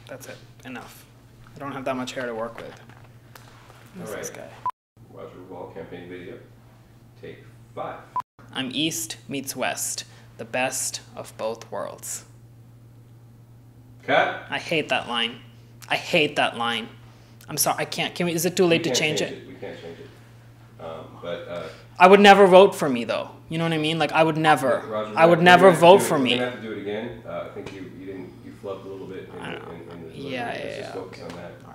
That's it. Enough. I don't have that much hair to work with. Who's All right. this guy? Roger Raval, campaign video. Take 5. I'm East meets West. The best of both worlds. Cut. I hate that line. I hate that line. I'm sorry, I can't. Can we, is it too late to change it? We can't change it. I would never vote for me though. You know what I mean? Like I would never. Roger, I would never vote for me. We're gonna have to do it again. I think you flubbed a little bit in the Yeah, Let's yeah, just focus okay. on that.